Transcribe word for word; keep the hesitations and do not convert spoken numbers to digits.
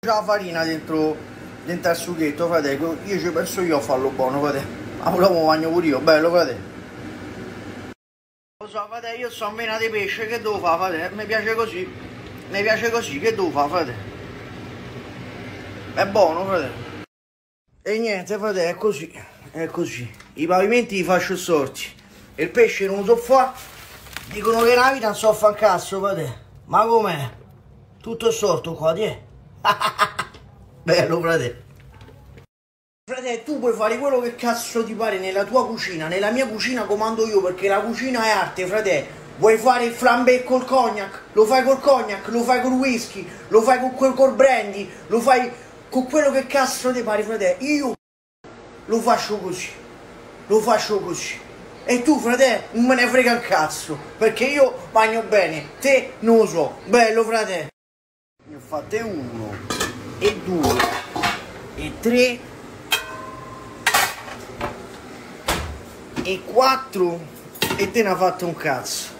già la farina dentro, dentro al sughetto, fratello. Io ci penso io a farlo buono, fratello. Ma lo mangio pure io, bello, fratello. Lo so, fratello, io sono vena di pesce, che devo fare, fratello? Mi piace così. Mi piace così, che devo fare, fratello? È buono, fratello. E niente, fratello, è così. È così. I pavimenti li faccio sorti. E il pesce non lo so fare. Dicono che la vita non so fa un cazzo, fratello. Ma com'è? Tutto sorto qua, ti è? Bello, fratello. Fratello, tu puoi fare quello che cazzo ti pare nella tua cucina. Nella mia cucina comando io, perché la cucina è arte, fratello. Vuoi fare il flambé col cognac? Lo fai col cognac, lo fai col whisky, lo fai con quel col brandy, lo fai con quello che cazzo ti pare, fratello. Io lo faccio così. Lo faccio così. E tu, fratello, non me ne frega un cazzo, perché io bagno bene, te non lo so. Bello, fratello. Ne ho fatte uno, e due, e tre, e quattro, e te ne ha fatto un cazzo.